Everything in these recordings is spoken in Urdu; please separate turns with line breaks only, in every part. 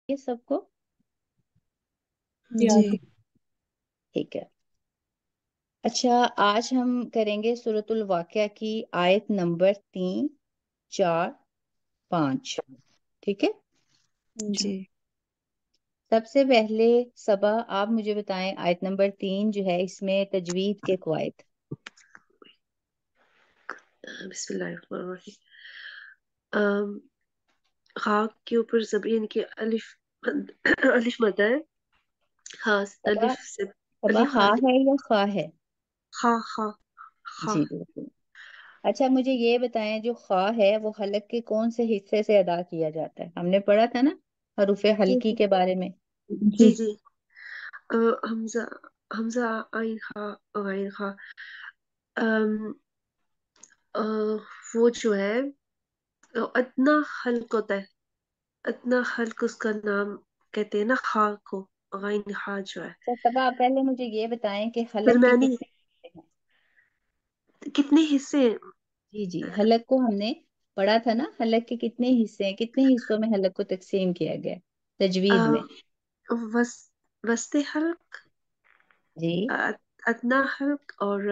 ये सबको
जी।
ठीक है। अच्छा, आज हम करेंगे सूरतुल वाक़िया की आयत नंबर 3, 4, 5। ठीक है।
जी।
सबसे पहले सबा, आप मुझे बताएं आयत नंबर 3 जो है इसमें तजवीद के कवायद।
बिस्मिल्लाहिर्रहमानिर्रहीम। अम, खाक के ऊपर जबीन के अलिफ अलिफ मद है। हाँ,
सबा,
अलिफ से
सबा
अलिफ
हा
खाली।
है या खा है?
खा खा खा।
जी बिल्कुल। अच्छा, मुझे ये बताएं जो खा है वो हलक के कौन से हिस्से से अदा किया जाता है? हमने पढ़ा था ना हरूफे
जी
हल्की
जी
के बारे में।
जी जी। हमजा हमजा आइन खा आइन खा। अम, अ, वो जो है अदना हल्क होता है। अदना हल्क उसका नाम कहते हैं ना, खा को। आइन खा जो है
अच्छा सबा, आप पहले मुझे ये बताएं कि हलक के
दरमियानी।
कितने हिस्से हैं?
कितने हिस्से?
जी जी, हलक को हमने पढ़ा था ना, हलक के कितने हिस्से हैं, कितने हिस्सों में हलक को तकसीम किया गया है तजवीद में?
वस वस्ते हल्क,
जी
अदना हल्क और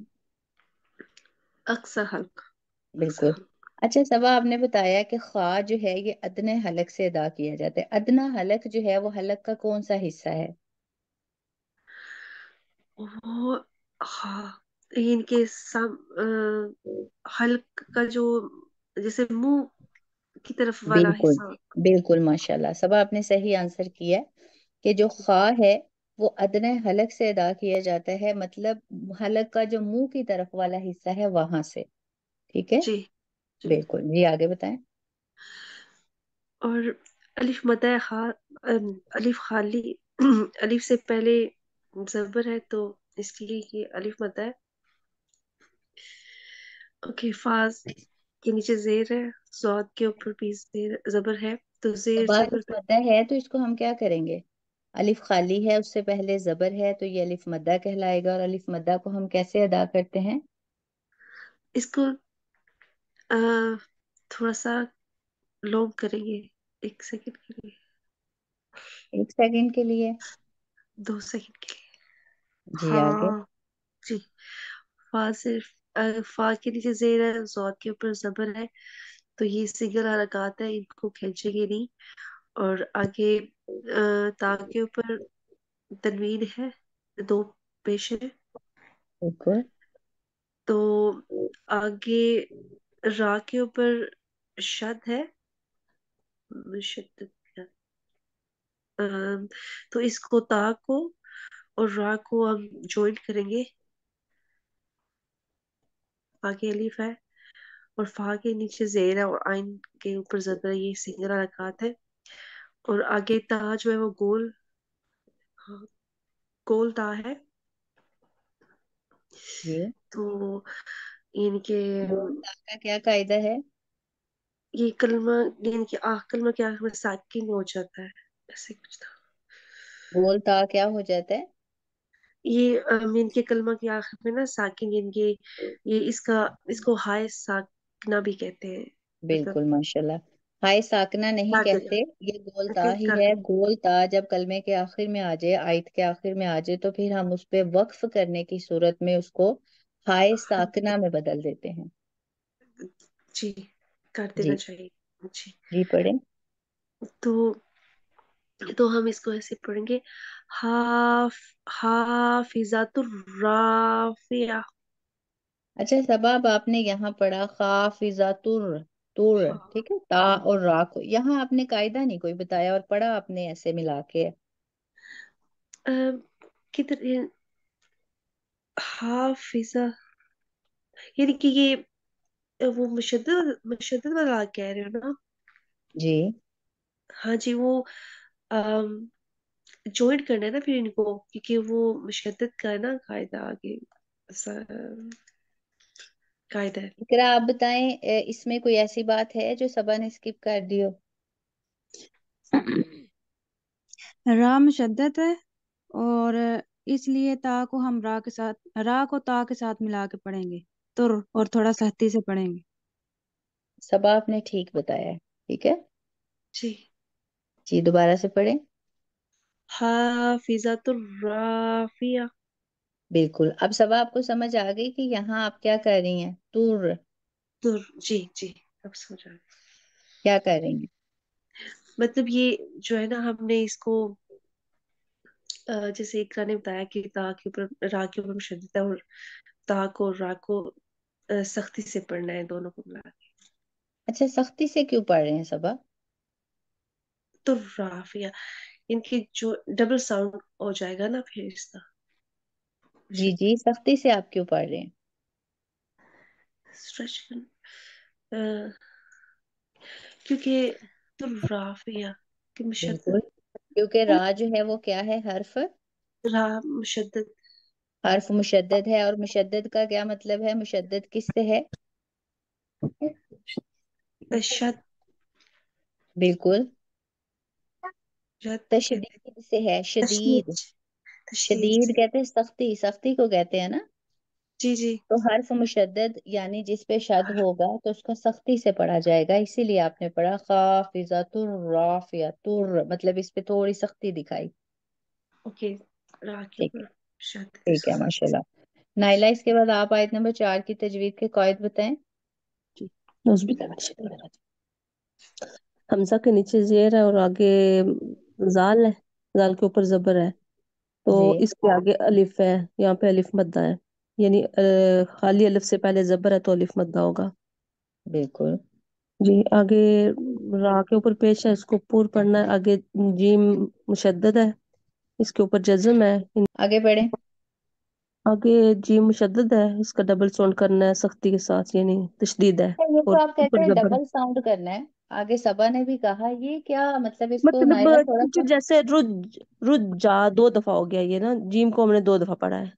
अक्सर हल्क। अक्सर
बिल्कुल।
हल्क।
अच्छा सबा, आपने बताया कि खा जो है ये अदने हलक से अदा किया जाता है। अदना हलक जो है वो हलक का कौन सा हिस्सा है?
वो, हाँ, इनके हल्क का जो, जैसे मुंह की तरफ वाला
बिल्कुल
हिस्सा।
बिल्कुल, माशाल्लाह सबा, आपने सही आंसर किया कि जो खा है वो अदने हलक से अदा किया जाता है, मतलब हलक का जो मुंह की तरफ वाला हिस्सा है वहां से। ठीक है।
जी जी।
बिल्कुल जी, आगे बताएं।
और अलिफ मदा खा, अलिफ खाली। अलिफ से पहले जबर है तो इसलिए ये अलिफ मदा है। ओके, फाज के नीचे जेर है। सौद के ऊपर भी जेर जबर है, तो जेर
अब अलिफ
जबर पे।
मद्दा है तो इसको हम क्या करेंगे? अलिफ खाली है, उससे पहले जबर है, तो ये अलिफ मद्दा कहलाएगा। और अलिफ मद्दा को हम कैसे अदा करते हैं?
इसको अ, थोड़ा सा लॉन्ग करेंगे, 1 सेकंड के लिए।
1 सेकंड के लिए?
2 सेकंड के लिए।
जी आगे।
हाँ जी। फा सिर्फ फा के नीचे जेर है, ज़ौद के ऊपर जबर है, तो ये सिंगल हरकत है, इनको खींचेंगे नहीं। और आगे ता के ऊपर तनवीन है, 2 पेश है।
बिल्कुल।
तो आगे रा के ऊपर शद है, मुशद्दद। तो इसको ता को और रा को हम ज्वाइन करेंगे। आगे अलीफ है और फा के नीचे जेर है और आइन के ऊपर जबर है, ये सिंगल हरकत है। और आगे ता जो है वो गोल, हाँ, गोल ता है।
जी,
तो इनके
गोलता का क्या कायदा है?
ये कलमा, इनके कलमा के आखिर में साकिन हो जाता है, ऐसे कुछ था।
गोलता क्या हो जाता है?
ये इनके कलमा के आखिर में ना साकिन, इनके ये इसका, इसको हाय साकना भी कहते हैं। मतलब
बिल्कुल माशाल्लाह। हाय साकना नहीं
साकिन,
कहते, ये गोलता
साकिन
ही
कर
है।
दे।
गोलता जब कलमे के आखिर में आ जाए, आयत के आखिर में आ जाए, तो फिर हम उस पे वक्फ करने की सूरत में उसको हाय साकना में बदल देते हैं।
जी, कर देना
जी
चाहिए। जी।
जी पढ़ें।
तो हम इसको ऐसे पढ़ेंगे। हाफ हाफिजातुर राफिया।
अच्छा शबाब, आपने यहाँ पढ़ा खाफिजा तुर, तुर,
हाँ
ठीक है, ता
हाँ।
और रा को यहाँ आपने कायदा नहीं कोई बताया और पढ़ा आपने ऐसे मिला के।
अ, किधर हाफिजा, यानी कि ये वो मुशद्दद मुशद्दद वाला कह रहे हो ना?
जी
हाँ जी, वो ज्वाइन करना है ना फिर इनको, क्योंकि वो मुशद्दद का है ना कायदा आगे, ऐसा कायदा है।
इकरा, आप बताएं इसमें कोई ऐसी बात है जो सबा ने स्किप कर दी हो?
रा मुशद्दद है, और इसलिए ता को हम रा को ता के साथ मिला के पढ़ेंगे, तुर, और थोड़ा सख्ती से पढ़ेंगे।
सबा आपने ठीक बताया है, ठीक है।
जी
जी दोबारा से पढ़ें।
हाफिजतुर राफिया।
बिल्कुल, अब सब आपको समझ आ गई कि यहाँ आप क्या कर रही हैं, तुर
तुर, जी जी, अब समझ आ गया।
क्या कर रही हैं।
मतलब ये जो है ना, हमने इसको जैसे इकरा ने बताया कि ता के ऊपर रा के ऊपर मुशद्दद है, और ता को और रा को सख्ती से पढ़ना है, दोनों को मिला के।
अच्छा, सख्ती से क्यों पढ़ रहे हैं सबा।
तो राफिया, इनकी जो डबल साउंड हो जाएगा ना फिर इसका।
जी जी, सख्ती से आप क्यों पढ़ रहे हैं।
स्ट्रेच, क्योंकि तो राफिया कि
बिल्कुल,
मुशद्दद,
क्योंकि रा जो है वो क्या है, हर्फ
रा मुशद्दद,
हर्फ मुशद्दद है। और मुशद्दद का क्या मतलब है, मुशद्दद किससे है।
तशद,
बिल्कुल,
रद कहते हैं,
तशदीद से है, शदीद।
तशनीज, तशनीज
शदीद
से।
कहते हैं सख्ती, सख्ती को कहते हैं ना।
जी जी।
तो हर्फ मुशद्दद यानी जिस पे शद होगा तो उसको सख्ती से पढ़ा जाएगा, इसीलिए आपने पढ़ा खाफिजतुर राफिया, तुर मतलब इस पे थोड़ी सख्ती दिखाई।
ओके, रा के
ठीक है,
ऊपर शद के
ठीक है,
साथ।
माशाल्लाह। नाइला, इसके बाद आप आयत नंबर 4 की तजवीद के कॉयद बताएं।
जी, हमजा के नीचे जेर है और आगे जाल है, जाल के ऊपर जबर है, तो
जी
इसके आगे अलिफ है, यहाँ पे अलिफ मद्दा है, यानी खाली अलिफ से पहले जबर है तो अलिफ मद्दा होगा।
बिल्कुल।
जी, आगे रा के ऊपर पेश है, इसको पूर पढ़ना है। आगे जीम मुशद्दद है, इसके ऊपर जज्म है।
आगे बढ़े।
आगे जीम मुशद्दद है, इसका डबल साउंड करना है सख्ती के साथ, यानी तशदीद है,
ये तो
और
आप कहते
ऊपर
हैं
जबर है।
डबल साउंड करना है। आगे सबा ने भी कहा, ये क्या मतलब, इसको
मतलब
नायला थोड़ा
टीचर
सा।
जैसे रुज रुज जा दो दफा हो गया, ये ना जीम को हमने दो दफा पढ़ा है।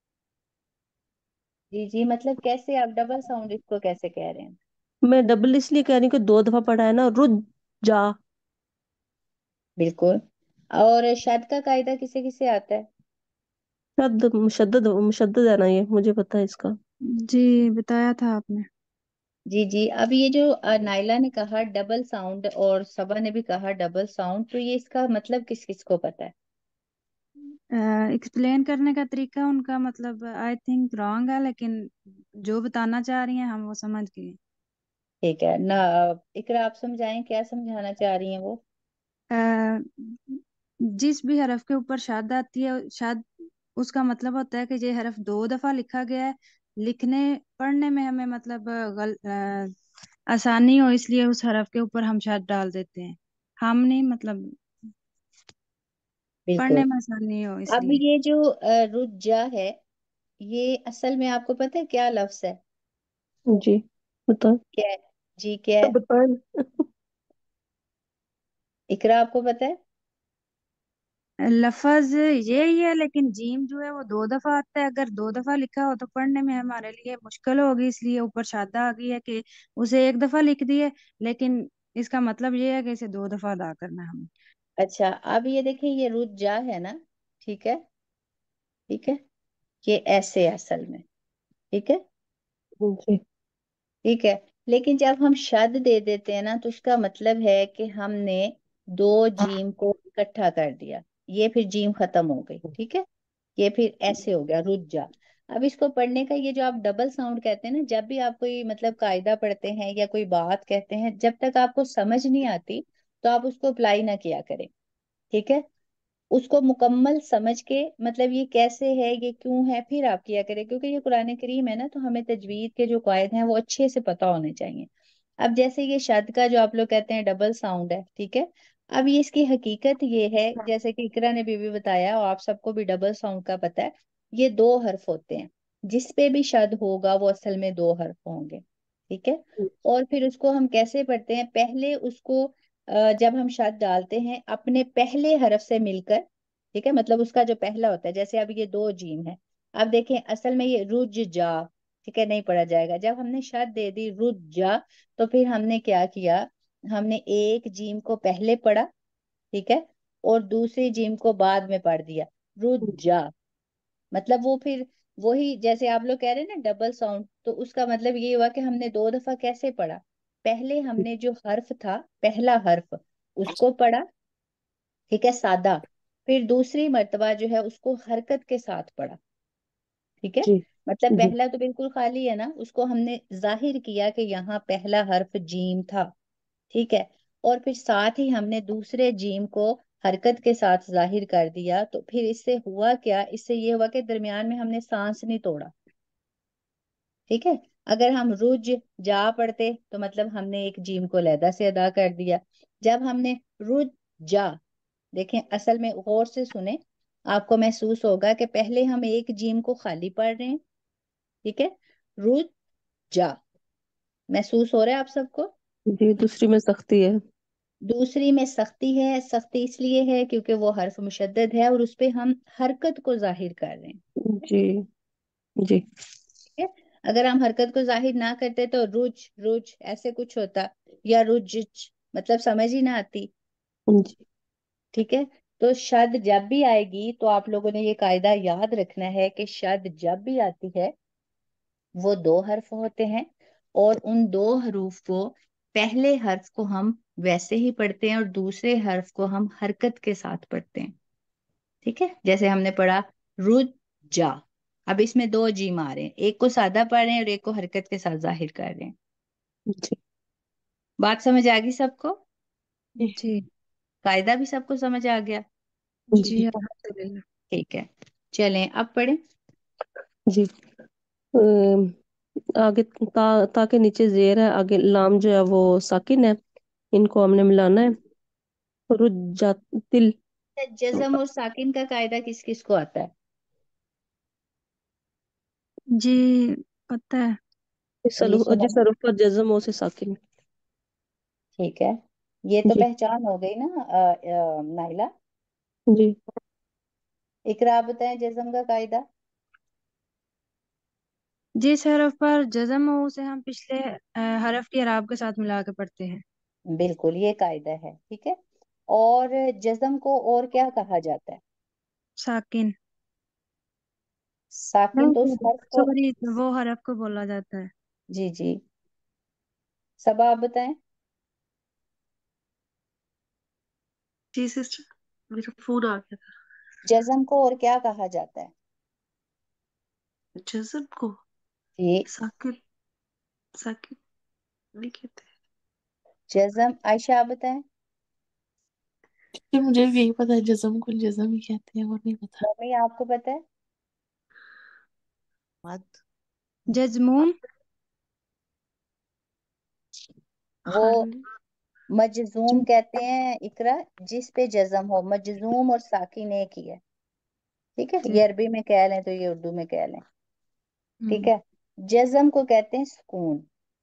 जी जी, मतलब कैसे आप डबल साउंड इसको कैसे कह रहे हैं।
मैं डबल इसलिए कह रही हूँ कि दो दफा पढ़ा है ना, रुज जा।
बिल्कुल। और शद का कायदा किसे किसे आता है।
शद मुशद्दद मुशद्दद है ना, ये मुझे पता है इसका।
जी, बताया था आपने।
जी जी, अब ये जो नाइला ने कहा डबल साउंड और सबा ने भी कहा डबल साउंड, तो ये इसका मतलब किस किस को पता है।
एक्सप्लेन करने का तरीका उनका मतलब आई थिंक रॉन्ग है, लेकिन जो बताना चाह रही हैं हम वो समझ गए।
ठीक है ना। इकरा, आप समझाएं क्या समझाना चाह रही हैं वो।
अ, जिस भी हरफ के ऊपर शाद आती है, शाद उसका मतलब होता है कि ये हरफ दो दफा लिखा गया है। लिखने पढ़ने में हमें मतलब आसानी हो, इसलिए उस हरफ के ऊपर हम शाद डाल देते हैं। हम नहीं मतलब
बिल्कुल।
पढ़ने में आसानी हो
अब
इसलिए।
ये जो रुज्जा है, ये असल में आपको पता है क्या लफ्ज है।
जी, बताओ।
क्या है। जी क्या
तो
है।
बताओ।
इकरा, आपको पता है।
लफज यही है, लेकिन जीम जो है वो दो दफा आता है। अगर दो दफा लिखा हो तो पढ़ने में हमारे लिए मुश्किल होगी, इसलिए ऊपर शादा आ गई है कि उसे एक दफा लिख दिए। लेकिन इसका मतलब ये है कि इसे दो दफा अदा करना है हमें।
अच्छा, अब ये देखिए, ये रुज्जा है ना। ठीक है, ठीक है। ये ऐसे है असल में। ठीक है,
जी,
ठीक है। लेकिन जब हम शद दे देते हैं ना, तो उसका मतलब है कि हमने दो जीम को इकट्ठा कर दिया। ये फिर जीम खत्म हो गई, ठीक है। ये फिर ऐसे हो गया रुज्जा। अब इसको पढ़ने का, ये जो आप डबल साउंड कहते हैं ना, जब भी आप कोई मतलब कायदा पढ़ते हैं या कोई बात कहते हैं, जब तक आपको समझ नहीं आती तो आप उसको अप्लाई ना किया करें। ठीक है, उसको मुकम्मल समझ के मतलब ये कैसे है, ये क्यों है, फिर आप किया करें, क्योंकि ये कुरान करीम है ना, तो हमें तजवीद के जो कायदे हैं वो अच्छे से पता होने चाहिए। अब जैसे ये शद का जो आप लोग कहते हैं डबल साउंड है, ठीक है। अब ये इसकी हकीकत ये है, जैसे कि इकरा ने भी बताया और आप सबको भी डबल साउंड का पता है। ये दो हर्फ होते हैं, जिस पे भी शद होगा वो असल में दो हर्फ होंगे। ठीक है। और फिर उसको हम कैसे पढ़ते हैं, पहले उसको जब हम शद डालते हैं अपने पहले हरफ से मिलकर। ठीक है, मतलब उसका जो पहला होता है, जैसे अब ये दो जीम है। अब देखें, असल में ये रुज जा, ठीक है, नहीं पढ़ा जाएगा। जब हमने शद दे दी रुज जा, तो फिर हमने क्या किया, हमने एक जीम को पहले पढ़ा, ठीक है, और दूसरी जीम को बाद में पढ़ दिया, रुज जा। मतलब वो फिर वही जैसे आप लोग कह रहे हैं ना डबल साउंड, तो उसका मतलब ये हुआ कि हमने दो दफा कैसे पढ़ा। पहले हमने जो हर्फ था, पहला हर्फ, उसको पढ़ा। ٹھیک ہے، سادہ. پھر دوسری مرتبہ جو ہے اس کو حرکت کے ساتھ پڑھا. ٹھیک ہے،
جی
مطلب
جی
پہلا تو بالکل خالی ہے نا، اس کو ہم نے ظاہر کیا کہ یہاں پہلا حرف جیم تھا. ٹھیک ہے، اور پھر ساتھ ہی ہم نے دوسرے جیم کو حرکت کے ساتھ ظاہر کر دیا. تو پھر اس سے ہوا کیا، اس سے یہ ہوا کہ درمیان میں ہم نے سانس نہیں توڑا. ٹھیک ہے، اگر ہم رج جا پڑھتے تو مطلب ہم نے ایک جیم کو علیحدہ سے ادا کر دیا. جب ہم نے رج جا، دیکھیں اصل میں غور سے سنیں، آپ کو محسوس ہوگا کہ پہلے ہم ایک جیم کو خالی پڑھ رہے ہیں. ٹھیک ہے، رج جا، محسوس ہو رہا ہے آپ سب کو.
جی، دوسری میں سختی ہے.
دوسری میں سختی ہے. سختی اس لیے ہے کیونکہ وہ حرف مشدد ہے اور اس پہ ہم حرکت کو ظاہر کر رہے ہیں.
جی جی
ٹھیک ہے، اگر ہم حرکت کو ظاہر نہ کرتے تو رج رج ایسے کچھ ہوتا، یا رج، مطلب سمجھ ہی نہ آتی.
جی
ٹھیک ہے، تو شد جب بھی آئے گی تو آپ لوگوں نے یہ قاعدہ یاد رکھنا ہے کہ شد جب بھی آتی ہے وہ دو حرف ہوتے ہیں، اور ان دو حروف کو پہلے حرف کو ہم ویسے ہی پڑھتے ہیں اور دوسرے حرف کو ہم حرکت کے ساتھ پڑھتے ہیں. ٹھیک ہے، جیسے ہم نے پڑھا رج جا. اب اس میں دو جیم آ رہے ہیں، ایک کو سادہ پڑھ رہے ہیں اور ایک کو حرکت کے ساتھ ظاہر کر رہے ہیں.
جی
بات سمجھ آ گئی سب کو؟
جی
قاعدہ بھی سب کو سمجھ آ گیا؟
جی
جی
الحمدللہ.
ٹھیک ہے، چلیں اب پڑھیں.
جی. آگے تا کے نیچے زیر ہے، آگے لام جو ہے وہ ساکن ہے، ان کو ہم نے ملانا ہے. رجاتل.
جزم اور ساکن کا قاعدہ کس کس کو آتا ہے؟
جی پتہ ہے.
جی
جس
سنا.
حرف پر جزم ہو سے ساکن.
ٹھیک ہے، یہ تو
جی
پہچان ہو گئی نا نائلہ.
جی.
اقرا بتائیں جزم کا قاعدہ.
جس حرف پر جزم ہو اسے ہم پچھلے حرف کے اعراب کے ساتھ ملا کے پڑھتے ہیں.
بالکل، یہ قاعدہ ہے. ٹھیک ہے، اور جزم کو اور کیا کہا جاتا ہے؟
ساکن.
ساکن تو اس
نہیں
حرف کو.
سوری، وہ حرف کو بولا جاتا ہے.
جی جی، صبا آپ بتائیں.
جی سسٹر، میرا فون آ گیا
جزم کو اور کیا کہا جاتا ہے؟
تھا. جزم کو
جی،
ساکن، ساکن نہیں کہتے.
جزم. عائشہ آپ بتائیں.
کہ مجھے بھی یہی پتا ہے، جزم کو جزم ہی کہتے ہیں، اور نہیں پتا.
ممی آپ کو پتہ ہے؟
مت
جزموم.
وہ
خالی
مجزوم کہتے ہیں اقرا، جس پہ جزم ہو. مجزوم اور ساکن ایک ہی ہے. ٹھیک ہے، یہ عربی میں کہہ لیں تو یہ اردو میں کہہ لیں. ٹھیک ہے، جزم کو کہتے ہیں سکون.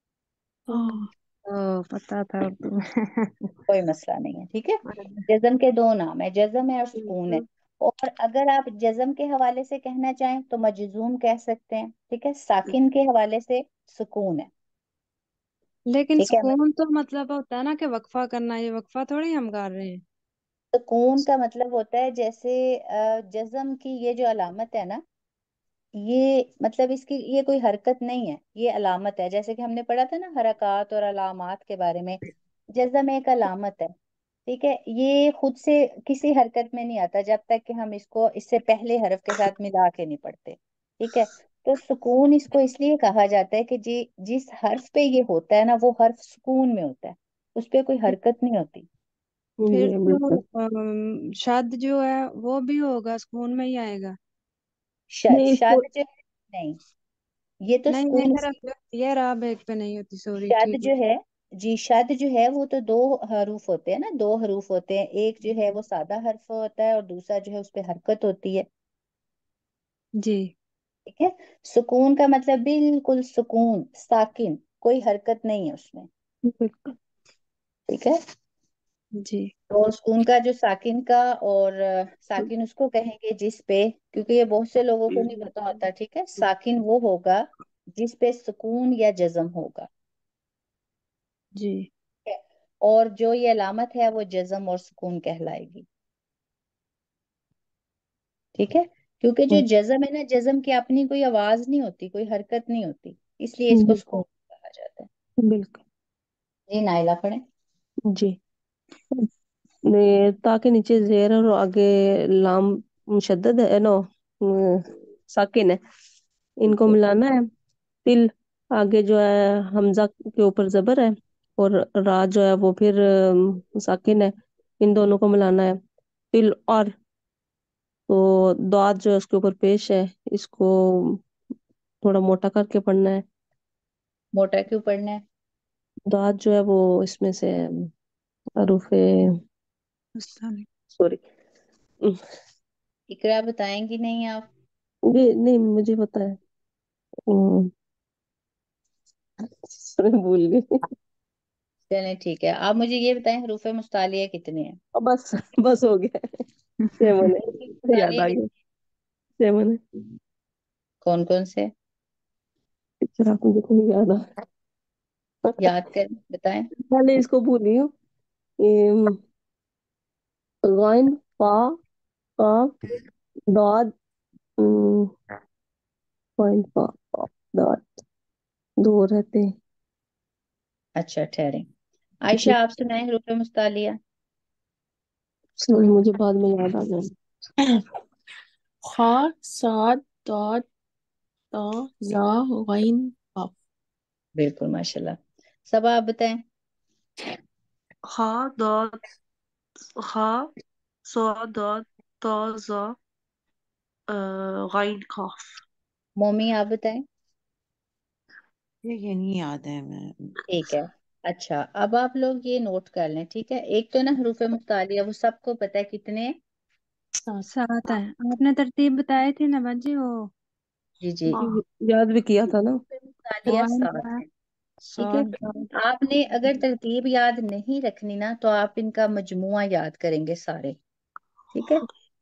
پتا تھا اردو میں.
کوئی مسئلہ نہیں ہے. ٹھیک ہے، جزم کے دو نام ہے، جزم ہے اور سکون ہے. اور اگر آپ جزم کے حوالے سے کہنا چاہیں تو مجزوم کہہ سکتے ہیں. ٹھیک ہے، ساکن کے حوالے سے سکون ہے.
لیکن
ٹھیک ہے،
سکون تو مطلب ہوتا ہے نا کہ وقفہ کرنا، یہ وقفہ تھوڑی ہم کر رہے ہیں.
سکون کا مطلب ہوتا ہے جیسے جزم کی یہ جو علامت ہے نا، یہ مطلب اس کی یہ کوئی حرکت نہیں ہے، یہ علامت ہے. جیسے کہ ہم نے پڑھا تھا نا حرکات اور علامات کے بارے میں، جزم ایک علامت ہے. ٹھیک ہے، یہ خود سے کسی حرکت میں نہیں آتا جب تک کہ ہم اس کو اس سے پہلے حرف کے ساتھ ملا کے نہیں پڑھتے. ٹھیک ہے، تو سکون اس کو اس لیے کہا جاتا ہے کہ جس حرف پہ یہ ہوتا ہے نا وہ حرف سکون میں ہوتا ہے، اس پہ کوئی حرکت نہیں ہوتی.
پھر
جی بالکل.
تو شد جو ہے وہ بھی ہوگا، سکون میں ہی آئے گا.
شد
نہیں اس کو.
شد جو ہے، نہیں، یہ تو
نہیں
سکون.
ایک طرف جو ہوتی ہے راب ایک پہ نہیں ہوتی، سوری
شد
ٹھیک ہے.
جو ہے، جی شد جو ہے وہ تو دو حروف ہوتے ہیں نا، دو حروف ہوتے ہیں. ایک جو ہے وہ سادہ حرف ہوتا ہے اور دوسرا جو ہے اس پہ حرکت ہوتی ہے.
جی
ٹھیک ہے، سکون کا مطلب بالکل سکون، ساکن، کوئی حرکت نہیں ہے اس میں.
بالکل.
ٹھیک ہے،
جی
تو سکون کا جو ساکن کا، اور ساکن اس کو کہیں گے جس پہ، کیونکہ یہ بہت سے لوگوں کو نہیں پتا ہوتا. ٹھیک ہے، ساکن وہ ہوگا جس پہ سکون یا جزم ہوگا.
جی
ٹھیک ہے، اور جو یہ علامت ہے وہ جزم اور سکون کہلائے گی. ٹھیک ہے، کیونکہ جو جزم ہے نا، جزم کی اپنی کوئی آواز نہیں ہوتی، کوئی حرکت نہیں ہوتی، اس لیے اس کو سکون کہا جاتا ہے.
بالکل.
جی نائلہ پڑھیں.
جی. تا کے نیچے زیر ہے اور آگے لام مشدد ہے نو ساکن ہے، ان کو ملانا ہے. تل آگے جو ہے حمزہ کے اوپر زبر ہے اور را جو ہے وہ پھر ساکن ہے، ان دونوں کو ملانا ہے. تل اور تو دعات جو ہے اس کے اوپر پیش ہے، اس کو تھوڑا موٹا کر کے پڑھنا ہے.
موٹا کیوں پڑھنا ہے؟
دعات جو ہے وہ اس میں سے حروف
مستعلی
سوری
اقرا بتائیں گی نہیں آپ؟
نہیں مجھے پتا ہے. بھول گئی.
چلیں ٹھیک ہے، آپ مجھے یہ بتائیں حروف مستعلیہ کتنے ہیں؟
بس بس ہو گیا. 7 ہے، یاد
مستعلیہ
آ گیا. 7 ہے.
کون کون سے
پکچر آپ مجھے کو نہیں یاد آ.
یاد کر بتائیں؟
پہلے اس کو بھولی ہوں. غائن، فا، قاف، ضاد، غائن، فا، قاف، ضاد، دو رہتے ہیں.
اچھا ٹھہریں، عائشہ
جی
آپ سنائیں حروف مستعلیہ.
سوری مجھے بعد میں یاد آ جائے.
خا، صاد، ضاد، طا، ظا، غین، قاف.
بالکل ماشاءاللہ. صبا آپ بتائیں.
خا ضاد خا صاد ضاد طا ظا غین قاف.
مومی آپ بتائیں.
یہ نہیں یاد ہے میں.
ٹھیک ہے. اچھا اب آپ لوگ یہ نوٹ کر لیں، ٹھیک ہے. ایک تو نا حروف مستعلیہ وہ سب کو پتہ ہے کتنے ہیں؟
7.
7 ہے. آپ نے ترتیب بتائی تھی نا باجی، وہ
جی جی،
یاد بھی کیا تھا نا.
حروف مستعلیہ
غائن
سات
کا
ہیں. ٹھیک ہے.
صاد ضاد.
آپ نے اگر ترتیب یاد نہیں رکھنی نا تو آپ ان کا مجموعہ یاد کریں گے سارے. ٹھیک ہے.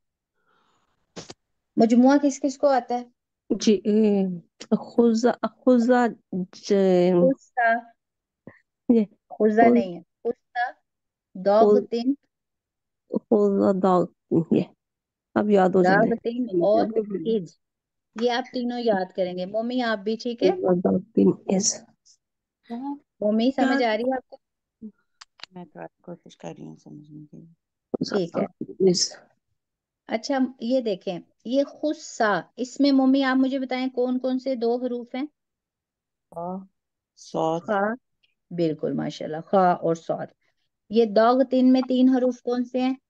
مجموعہ کس کس کو آتا ہے؟
جی خزا خزا
خصہ،
یہ
خزہ نہیں ہے، خصہ، دوغتن،
خزا داغ، یہ اب یاد ہو جانے.
داغتن اور ہج. یہ آپ تینوں یاد کریں گے. مومی آپ بھی، ٹھیک ہے.
خزا داغ تین اس.
مومی
کیا
سمجھ آ رہی ہے آپ کو؟
میں تو کوشش کر رہی ہوں سمجھنے کی.
خزا
ٹھیک ہے.
داغ تین اس.
اچھا یہ دیکھیں، یہ خصہ، اس میں مومی آپ مجھے بتائیں کون کون سے دو حروف ہیں؟
خا، صاد،
خا، بالکل ماشاءاللہ، خا اور صاد. یہ دوغتن میں تین حروف کون سے ہیں؟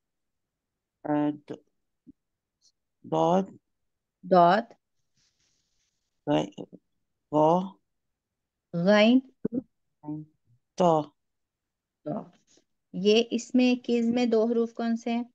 ضاد،
داد،
غا،
غین،
طا.
طا. یہ اس میں کز میں دو حروف کون سے ہیں؟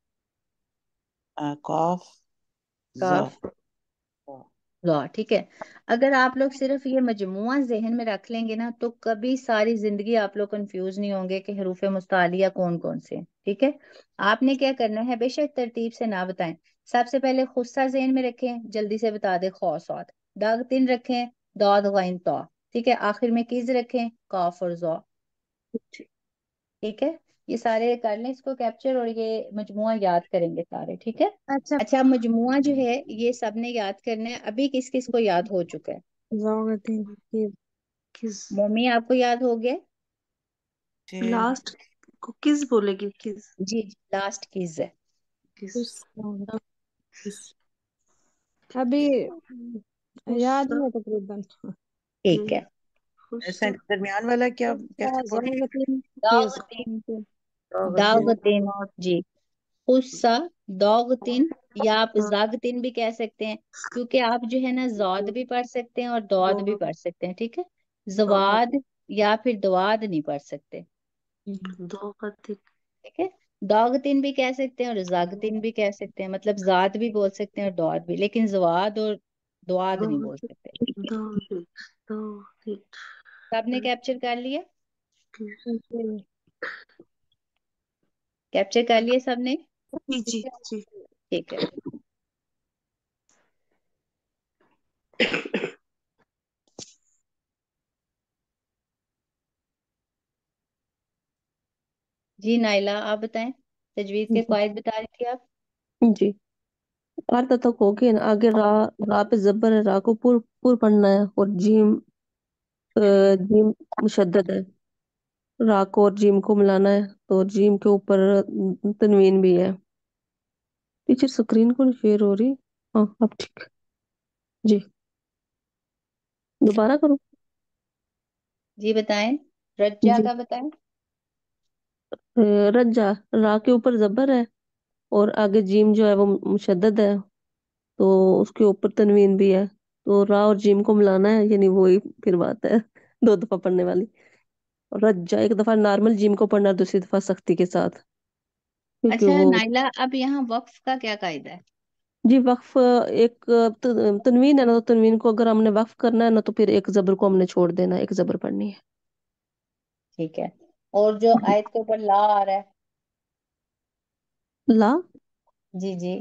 قاف، ظا.
کاف، لا. ٹھیک ہے. اگر آپ لوگ صرف یہ مجموعہ ذہن میں رکھ لیں گے نا تو کبھی ساری زندگی آپ لوگ کنفیوز نہیں ہوں گے کہ حروف مستعلیہ کون کون سے ہیں. ٹھیک ہے. آپ نے کیا کرنا ہے، بے شک ترتیب سے نہ بتائیں. سب سے پہلے خصہ ذہن میں رکھیں، جلدی سے بتا دے، خا صاد. داغ تین رکھیں، داد غین طا. ٹھیک ہے. آخر میں کیز رکھیں، کاف اور ذا. ٹھیک ہے. یہ سارے کر لیں اس کو کیپچر، اور یہ مجموعہ یاد کریں گے سارے. ٹھیک ہے.
اچھا.
اچھا مجموعہ جو ہے یہ سب نے یاد کرنا ہے. ابھی کس کس کو یاد ہو چکا ہے؟
ضاغطین کی
کس
مومی آپ کو یاد ہو گیا؟
پھر
لاسٹ کو کس بولے گی کس
جی جی، لاسٹ کیز ہے.
کس
اس اس
ابھی یاد
خصہ
ہی ہے تقریباً.
ٹھیک ہے.
خصہ
درمیان والا کیا کیسے بولے؟
ضاغطین کی
داغتین، داغتین، جی. خصہ، داغتین، یا آپ زاغتین بھی کہہ سکتے ہیں، کیونکہ آپ جو ہے نا زاد بھی پڑھ سکتے ہیں اور دعاد بھی پڑھ سکتے ہیں. ٹھیک ہے. زواد یا پھر دواد نہیں پڑھ سکتے.
دوغتن
ٹھیک ہے. داغتین بھی کہہ سکتے ہیں اور زاغتین بھی کہہ سکتے ہیں، مطلب ذات بھی بول سکتے ہیں اور دعات بھی، لیکن زواد اور دعاد نہیں بول سکتے.
دوغتن دوغتن
سب نے کیپچر کر لیا؟
کس
کیپچر کر لیے سب نے؟
جی جی جی.
ٹھیک ہے. جی نائلہ آپ بتائیں، تجوید کے قواعد بتا رہی تھی آپ.
جی آتا تک ہو گیا نا. آگے را، را پہ زبر ہے، را کو پور پور پڑھنا ہے. اور جیم جیم مشدد ہے. را کو اور جیم کو ملانا ہے تو جیم کے اوپر تنوین بھی ہے. ٹیچر اسکرین کو شیئر ہو رہی. ہاں اب ٹھیک جی. دوبارہ کروں؟
جی بتائیں، رجا
جی.
کا بتائیں.
رجا، را کے اوپر زبر ہے اور آگے جیم جو ہے وہ مشدد ہے تو اس کے اوپر تنوین بھی ہے تو را اور جیم کو ملانا ہے، یعنی وہی پھر بات ہے دو دفعہ پڑھنے والی. رجا ایک دفعہ نارمل جیم کو پڑھنا، دوسری دفعہ سختی کے ساتھ، کیونکہ
اچھا
وہ
نائلہ، اب یہاں وقف کا کیا قاعدہ ہے؟
جی وقف ایک تنوین ہے نا، تو تنوین کو اگر ہم نے وقف کرنا ہے نا تو پھر ایک زبر کو ہم نے چھوڑ دینا ہے، ایک زبر پڑھنی ہے.
ٹھیک ہے. اور جو آیت کے اوپر لا آ رہا ہے؟
لا
جی جی.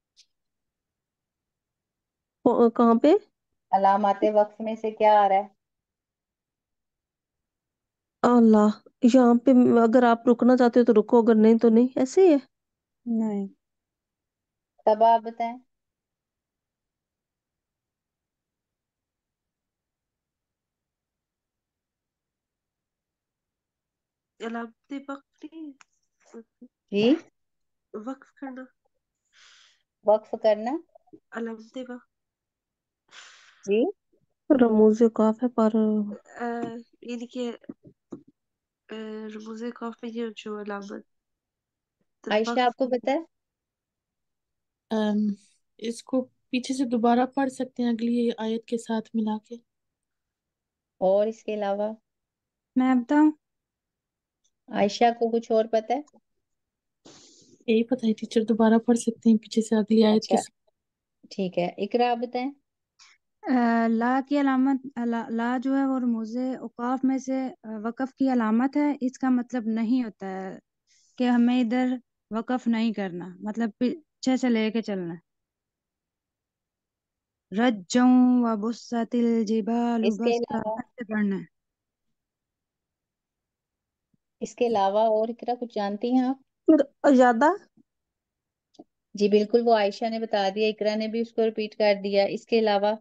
کہاں پہ؟
علامات وقف میں سے کیا آ رہا ہے؟
اللہ. یہاں پہ اگر آپ رکنا چاہتے ہو تو رکو، اگر نہیں تو نہیں، ایسے ہی ہے.
نہیں.
تب آپ بتائیں.
علامت وقف نہیں،
جی
وقف کرنا،
وقف کرنا.
علامت وقف.
جی
رموز کاف ہے پر
یعنی کہ رموز قاف میں یہ جو علامت
عائشہ آپ
وقف.
کو پتا ہے؟
اس کو پیچھے سے دوبارہ پڑھ سکتے ہیں اگلی آیت کے ساتھ ملا کے؟
اور اس کے علاوہ
میں بتاؤں؟
عائشہ کو کچھ اور پتا ہے؟
یہی پتہ ہے ٹیچر، دوبارہ پڑھ سکتے ہیں پیچھے سے اگلی آیت کے
اچھا
ساتھ.
ٹھیک ہے، اقرا آپ بتائیں.
لا کی علامت، لا جو ہے وہ رموز اوقاف میں سے وقف کی علامت ہے. اس کا مطلب نہیں ہوتا ہے کہ ہمیں ادھر وقف نہیں کرنا، مطلب پیچھے سے لے کے چلنا ہے. رجوں و بست الجبال
اس کے
بسا،
علاوہ،
ایسے پڑھنا ہے.
اس کے علاوہ اور اقرا کچھ جانتی ہیں آپ؟
پھر زیادہ
جی بالکل، وہ عائشہ نے بتا دیا، اقرا نے بھی اس کو ریپیٹ کر دیا. اس کے علاوہ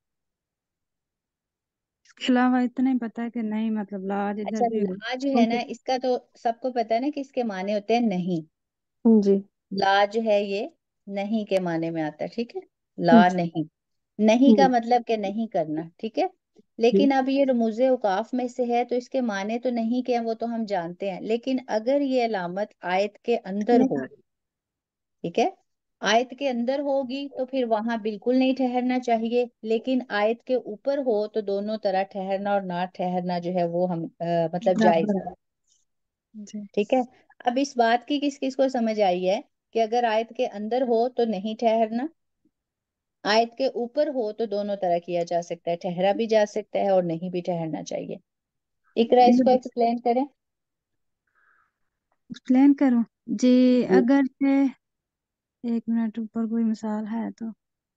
اس کے علاوہ اتنا ہی پتا ہے کہ نہیں، مطلب لا ادھر
اچھا،
بھی
لا جو ہے نا، اس کا تو سب کو پتا ہے نا کہ اس کے معنی ہوتے ہیں نہیں.
جی.
لا جو ہے یہ نہیں کے معنی میں آتا ہے. ٹھیک ہے، لا نہیں، نہیں کا
جی.
مطلب کہ نہیں کرنا. ٹھیک ہے،
جی.
لیکن اب یہ رموز اوقاف میں سے ہے تو اس کے معنی تو نہیں کے ہیں، وہ تو ہم جانتے ہیں. لیکن اگر یہ علامت آیت کے اندر ہو، ٹھیک ہے، آیت کے اندر ہوگی تو پھر وہاں بالکل نہیں ٹھہرنا چاہیے. لیکن آیت کے اوپر ہو تو دونوں طرح ٹھہرنا اور نہ ٹھہرنا جو ہے وہ ہم مطلب جائز
برابر
ہے.
ہے. جی.
ٹھیک ہے. اب اس بات کی کس کس کو سمجھ آئی ہے کہ اگر آیت کے اندر ہو تو نہیں ٹھہرنا، آیت کے اوپر ہو تو دونوں طرح کیا جا سکتا ہے، ٹھہرا بھی جا سکتا ہے اور نہیں بھی ٹھہرنا چاہیے. اقرا اس کو ایکسپلین کریں.
ایکسپلین کروں؟ جی.
جی
اگر سے ایک منٹ، اوپر کوئی مثال ہے تو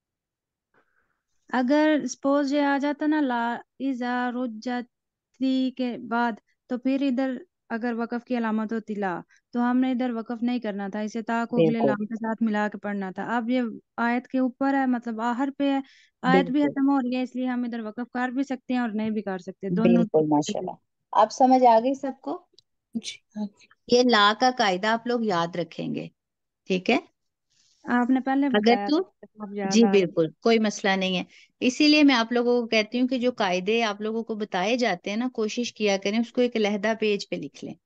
اگر سپوز یہ آ جاتا نا لا اذا رجتی کے بعد، تو پھر ادھر اگر وقف کی علامت ہوتی لا، تو ہم نے ادھر وقف نہیں کرنا تھا، اسے تا کو اگلے
بالکل
لام کے ساتھ ملا کے پڑھنا تھا. اب یہ آیت کے اوپر ہے، مطلب آخر پہ ہے، آیت بھی
بالکل
ختم ہو رہی ہے، اس لیے ہم ادھر وقف کر بھی سکتے ہیں اور نہیں بھی کر سکتے، دونوں.
بالکل ماشاء اللہ. اب سمجھ آ گئی سب کو؟
جی آگے.
یہ لا کا قاعدہ آپ لوگ یاد رکھیں گے. ٹھیک ہے،
آپ نے پہلے
اگر
بتایا
تو
تھا، اب یاد
جی
آ گیا.
بالکل کوئی مسئلہ نہیں ہے. اسی لیے میں آپ لوگوں کو کہتی ہوں کہ جو قاعدے آپ لوگوں کو بتائے جاتے ہیں نا، کوشش کیا کریں اس کو ایک علیحدہ پیج پہ لکھ لیں.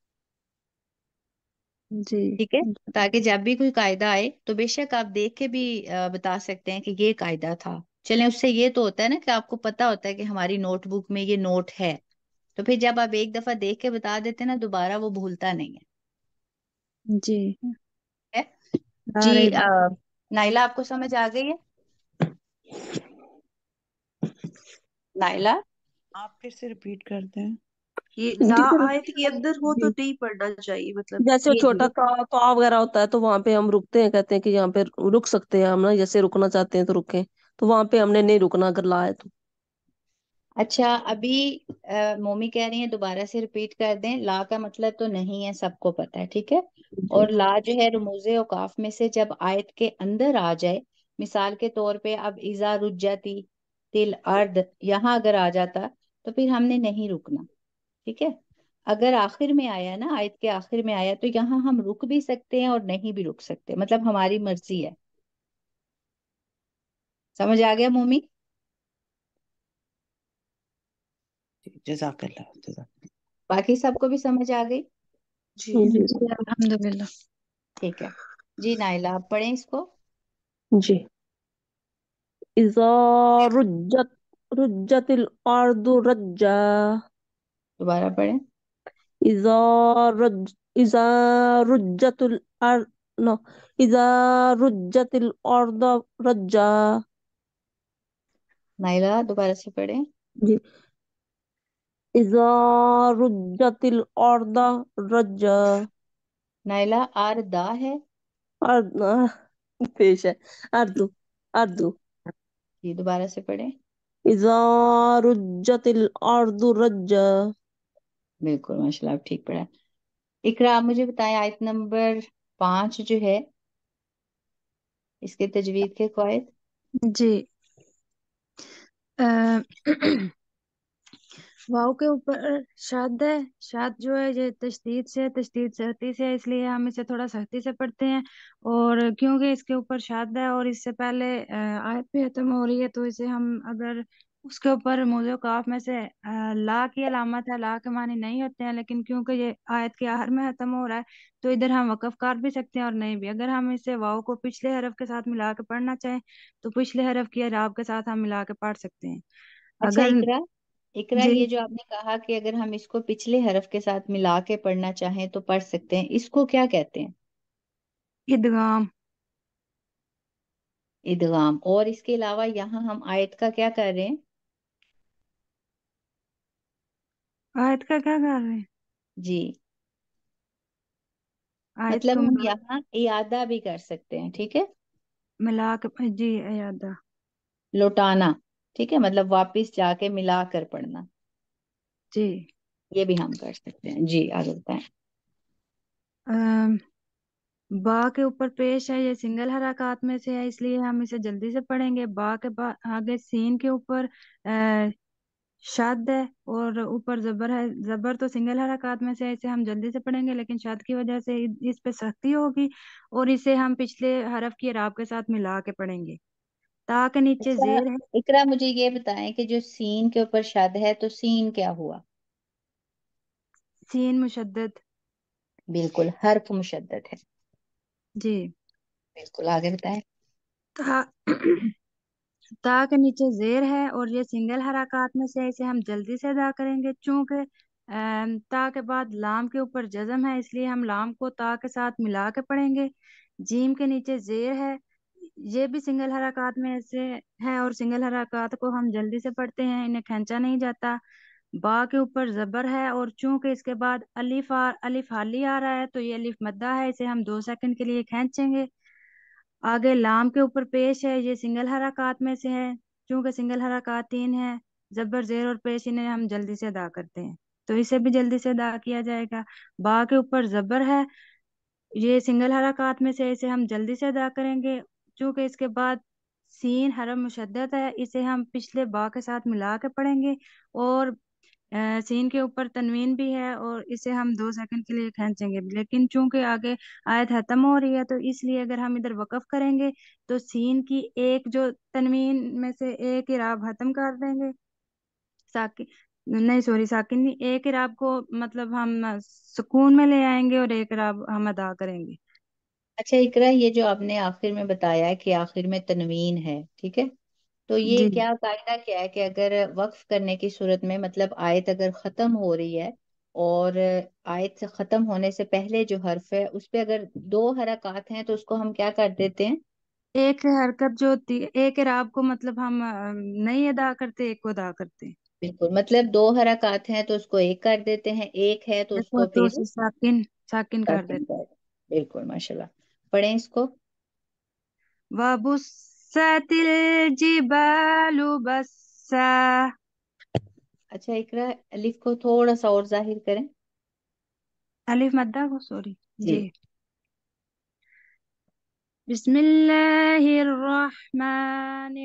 جی.
ٹھیک ہے، تاکہ جب بھی کوئی قاعدہ آئے تو بے شک آپ دیکھ کے بھی بتا سکتے ہیں کہ یہ قاعدہ تھا. چلیں، اس سے یہ تو ہوتا ہے نا کہ آپ کو پتا ہوتا ہے کہ ہماری نوٹ بک میں یہ نوٹ ہے، تو پھر جب آپ ایک دفعہ دیکھ کے بتا دیتے ہیں نا، دوبارہ وہ بھولتا نہیں
جی.
ہے.
آ
جی
رہی.
نائلہ آپ کو سمجھ آ گئی ہے؟ نائلہ
آپ پھر سے ریپیٹ کر دیں.
یہ لا
ٹیچر
آیت کے اندر ہو تو
جی،
نہیں پڑھنا چاہیے، مطلب
جیسے
جی جی
چھوٹا کا وغیرہ ہوتا ہے تو وہاں پہ ہم رکتے ہیں، کہتے ہیں کہ یہاں پہ رک سکتے ہیں ہم نا، جیسے رکنا چاہتے ہیں تو رکیں، تو وہاں پہ ہم نے نہیں رکنا اگر لا ہے تو.
اچھا، ابھی مومی کہہ رہی ہیں دوبارہ سے ریپیٹ کر دیں. لا کا مطلب تو نہیں ہے، سب کو پتا ہے. ٹھیک ہے،
جی.
اور لا جو ہے رموز اوقاف میں سے جب آیت کے اندر آ جائے، مثال کے طور پہ اب اذا رجتی تل ارد یہاں اگر آ جاتا تو پھر ہم نے نہیں رکنا. ٹھیک ہے، اگر آخر میں آیا نا، آیت کے آخر میں آیا، تو یہاں ہم رک بھی سکتے ہیں اور نہیں بھی رک سکتے، مطلب ہماری مرضی ہے. سمجھ آ گیا مومی؟
جزاک اللہ، جزاک
باقی سب کو بھی سمجھ آ گئی؟
جی
جی
الحمدللہ.
ٹھیک ہے جی. نائلہ آپ پڑھیں اس کو.
جی. اذا رجت رجت الارض رجا.
دوبارہ پڑھیں.
اذا اذا رجت الارض، نو، اذا رجت الارض رجا.
نائلہ دوبارہ سے پڑھیں.
جی. اذا رجت الارض رجا.
نائلہ آردہ ہے.
ارض پیش ہے. اردو اردو.
جی دوبارہ سے پڑھیں.
اذا رجت الارض رجا.
بالکل ماشاء اللہ، آپ ٹھیک پڑھا. اقرا آپ مجھے بتائیں آیت نمبر 5 جو ہے، اس کے تجوید کے قواعد.
جی. واؤ کے اوپر شاد ہے. شاد جو ہے یہ تشدید سے، تشدید سختی سے ہے، اس لیے ہم اسے تھوڑا سختی سے پڑھتے ہیں. اور کیونکہ اس کے اوپر شاد ہے اور اس سے پہلے آیت بھی ختم ہو رہی ہے، تو اسے ہم اگر اس کے اوپر موضوع کاف میں سے لا کی علامت ہے، لا کے معنی نہیں ہوتے ہیں، لیکن کیونکہ یہ آیت کے آخر میں ختم ہو رہا ہے تو ادھر ہم وقف کر بھی سکتے ہیں اور نہیں بھی. اگر ہم اسے واؤ کو پچھلے حرف کے ساتھ ملا کے پڑھنا چاہیں تو پچھلے حرف کی اعراب کے ساتھ ہم ملا کے پڑھ سکتے ہیں.
اچھا
اگر
اقرا، اقرا
جی
یہ جو آپ نے کہا کہ اگر ہم اس کو پچھلے حرف کے ساتھ ملا کے پڑھنا چاہیں تو پڑھ سکتے ہیں، اس کو کیا کہتے ہیں؟
ادغام.
ادغام. اور اس کے علاوہ یہاں ہم آیت کا کیا کر رہے ہیں؟
آیت کا کیا کر رہے ہیں؟
جی
آیت
مطلب
کو
ہم یہاں اعادہ بھی کر سکتے ہیں، ٹھیک ہے.
ملا کے جی یاد.
لوٹانا، ٹھیک ہے، مطلب واپس جا کے ملا کر پڑھنا،
جی.
یہ بھی ہم کر سکتے ہیں. جی آگے بتائیں.
با کے اوپر پیش ہے، یہ سنگل حرکات میں سے ہے، اس لیے ہم اسے جلدی سے پڑھیں گے. با کے بعد آگے سین کے اوپر شاد ہے اور اوپر زبر ہے. زبر تو سنگل حرکات میں سے ہے، اسے ہم جلدی سے پڑھیں گے، لیکن شاد کی وجہ سے اس پہ سختی ہوگی اور اسے ہم پچھلے حرف کی اعراب کے ساتھ ملا کے پڑھیں گے. تا کے نیچے
اچھا
زیر ہے.
اقرا مجھے یہ بتائیں کہ جو سین کے اوپر شد ہے تو سین کیا ہوا؟
سین مشدد.
بالکل حرف مشدد ہے.
جی.
بالکل آگے بتائیں.
تا تا کے نیچے زیر ہے اور یہ سنگل حرکات میں سے ہے، اسے ہم جلدی سے ادا کریں گے. چونکہ تا کے بعد لام کے اوپر جزم ہے، اس لیے ہم لام کو تا کے ساتھ ملا کے پڑھیں گے. جیم کے نیچے زیر ہے، یہ بھی سنگل حرکات میں سے ہے اور سنگل حرکات کو ہم جلدی سے پڑھتے ہیں، انہیں کھینچا نہیں جاتا. با کے اوپر زبر ہے اور چونکہ اس کے بعد الف حالی آ رہا ہے تو یہ الف مدہ ہے، اسے ہم 2 سیکنڈ کے لیے کھینچیں گے. آگے لام کے اوپر پیش ہے، یہ سنگل حرکات میں سے ہے، چونکہ سنگل حرکات 3 ہیں. زبر زیر اور پیش انہیں ہم جلدی سے ادا کرتے ہیں تو اسے بھی جلدی سے ادا کیا جائے گا. با کے اوپر زبر ہے، یہ سنگل حرکات میں سے، اسے ہم جلدی سے ادا کریں گے. چونکہ اس کے بعد سین حرف مشدد ہے، اسے ہم پچھلے با کے ساتھ ملا کے پڑھیں گے. اور سین کے اوپر تنوین بھی ہے اور اسے ہم 2 سیکنڈ کے لیے کھینچیں گے، لیکن چونکہ آگے آیت ختم ہو رہی ہے تو اس لیے اگر ہم ادھر وقف کریں گے تو سین کی ایک جو تنوین میں سے ایک اعراب ختم کر دیں گے. ساکن نہیں، سوری، ساکن نہیں، ایک اعراب کو مطلب ہم سکون میں لے آئیں گے اور ایک اعراب ہم ادا کریں گے.
اچھا اقرا، یہ جو آپ نے آخر میں بتایا ہے کہ آخر میں تنوین ہے، ٹھیک ہے، تو یہ
جی.
کیا قاعدہ کیا ہے کہ اگر وقف کرنے کی صورت میں، مطلب آیت اگر ختم ہو رہی ہے اور آیت سے ختم ہونے سے پہلے جو حرف ہے اس پہ اگر 2 حرکات ہیں تو اس کو ہم کیا کر دیتے ہیں؟
ایک حرکت جو ہوتی ہے، ایک اعراب کو مطلب ہم نہیں ادا کرتے، ایک کو ادا کرتے ہیں.
بالکل، مطلب 2 حرکات ہیں تو اس کو ایک کر دیتے ہیں، ایک ہے تو اس
دیکھو
کو
تو
پھر
اسے ساکن ساکن کر
ساکن
دیتے.
کر دیتے ہیں. بالکل ماشاء اللہ. پڑھیں اس کو.
وَبُسَّتِ الْجِبَالُ بَسًّا.
اچھا اقرا، الف کو تھوڑا سا اور ظاہر کریں.
الف مدہ کو، سوری.
جی.
جی. بسم اللہ الرحمن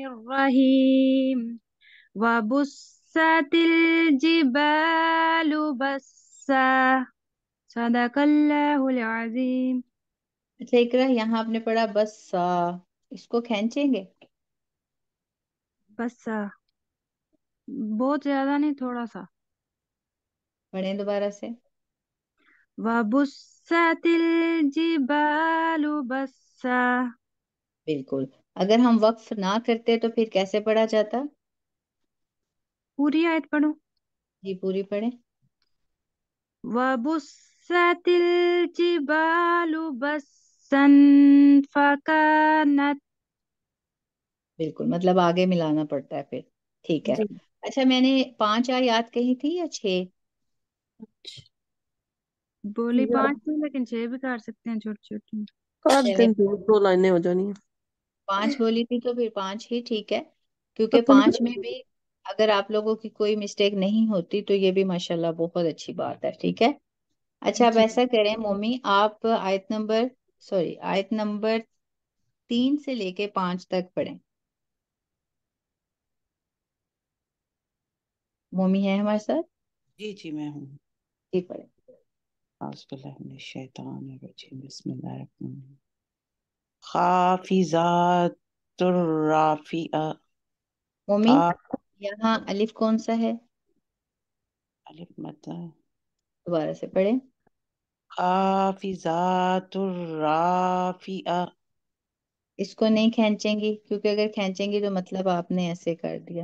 الرحیم. وَبُسَّتِ الْجِبَالُ بَسًّا. सदकल्लाहुल अज़ीम।
अच्छा इकरा, यहाँ आपने पढ़ा बस इसको खींचेंगे?
बस बहुत ज्यादा नहीं, थोड़ा सा।
पढ़ें दोबारा से।
वबुस्सतिल जिबालु बस्सा।
बिल्कुल। अगर हम वक्फ ना करते तो फिर कैसे पढ़ा जाता?
पूरी आयत पढ़ो।
जी पूरी पढ़ें।
वबुस्सतिल जिबालु बस्सन फकानत।
बिल्कुल, मतलब आगे मिलाना पड़ता है फिर। ठीक है।
जी।
अच्छा मैंने 5 आयत कही थी या 6?
बोली
यार
5 थी, लेकिन 6 भी कर सकते हैं छोटी छोटी।
काट
चले,
दें, 2 लाइनें हो जानी है।
5 बोली थी तो फिर 5 ही ठीक है, क्योंकि
पता
5 में
नहीं।
भी अगर आप लोगों की कोई मिस्टेक नहीं होती तो ये भी माशाल्लाह बहुत अच्छी बात है। ठीक है। अच्छा अब
जी।
ऐसा करें मोमी, आप आयत नंबर 3 से लेके 5 तक पढ़ें। मोमी है हमारे साथ?
जी जी मैं हूँ।
जी पढ़ें।
औज़ुबिल्लाहिमिनश्शैतानिर्रजीम बिस्मिल्लाहिर्रहमानिर्रहीम। खाफिज़ातुर राफ़िआ।
मोमी,
खा
यहाँ अलिफ कौन सा है?
अलिफ मद्दा।
दोबारा से पढ़ें।
खाफिज़ातुर राफ़िआ।
इसको नहीं खींचेंगी, क्योंकि अगर खींचेंगी तो मतलब आपने ऐसे कर दिया।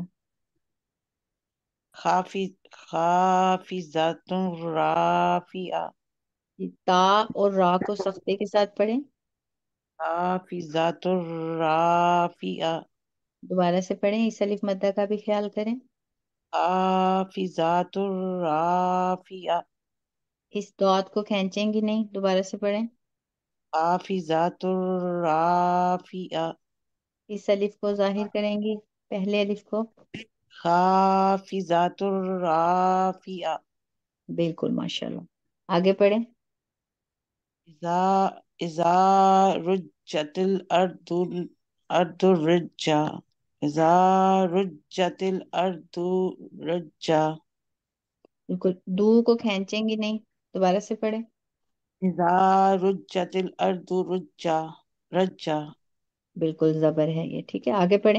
खाफिज़ातुर राफ़िआ।
ये ता और रा को सख्ती के साथ पढ़ें।
खाफिज़ातुर राफ़िआ।
दोबारा से पढ़ें, इस अलिफ मद्दा का भी ख्याल करें।
खाफिज़ातुर राफ़िआ।
इस दौत को खींचेंगी नहीं। दोबारा से पढ़ें।
हाफिज़ातुर राफ़िआ।
इस अलिफ को जाहिर करेंगी, पहले अलिफ को।
हाफिज़ातुर राफ़िआ।
बिल्कुल माशाल्लाह। आगे पढ़ें।
इज़ा इज़ा रुज्जतिल अर्दु रज्जा। इज़ा रुज्जतिल अर्दु रज्जा।
बिल्कुल, दू को खींचेंगी नहीं। दोबारा से पढ़ें।
इज़ा रुज्जतिल अर्दु रज्जा रज्जा।
बिल्कुल जबर है ये। ठीक है, आगे पढ़ें।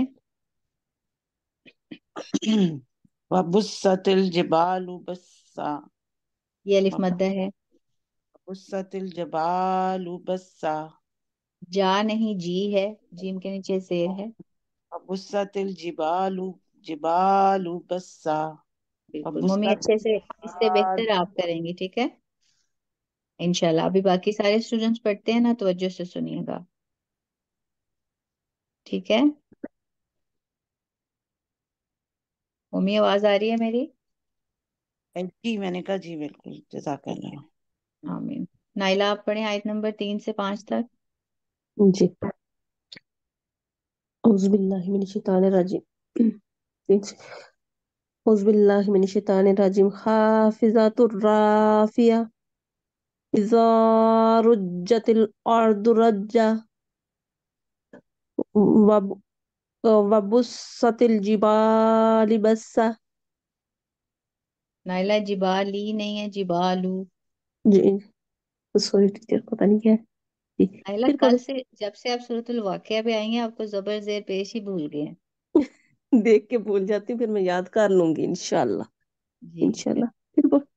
वबुस्सतिल जिबालु बस्सा।
ये अलिफ मद्दा है।
वबुस्सतिल जिबालु बस्सा।
जा नहीं जी है, जीम के नीचे जेर है।
वबुस्सतिल जिबालु जिबालु बस्सा।
बिल्कुल मम्मी,
वबुस्सतिल
अच्छे से इससे बेहतर
जिबालु।
आप करेंगी। ठीक है इंशाल्लाह। अभी बाकी सारे स्टूडेंट्स पढ़ते हैं ना, तवज्जो से सुनिएगा। ठीक है मम्मी, आवाज आ रही है मेरी?
जी मैंने कहा जी बिल्कुल
ठीक
जज़ाकल्लाह।
है आमीन। नाइला आप पढ़े आयत नंबर 3 से 5 तक।
जी। औज़ुबिल्लाहि मिनश्शैतानिर्रजीम। औज़ुबिल्लाहि मिनश्शैतानिर्रजीम। हाफिज़ातुर राफ़िया। इज़ा रुज्जतिल अर्दु रज्जा। वब वबुस्सतिल जिबालि बस्सा।
नाइला जिबाली नहीं है, जिबालू।
जी सॉरी टीचर, पता नहीं क्या है। जी,
नाइला
फिर
कल
पढ़ो।
से जब से आप सूरतुल वाक़िया पे आई हैं, आपको जबर जेर पेश ही भूल गए हैं।
देख के भूल जाती हूँ, फिर मैं याद कर लूंगी इंशाल्लाह।
जी
इंशाल्लाह। फिर पढ़ो।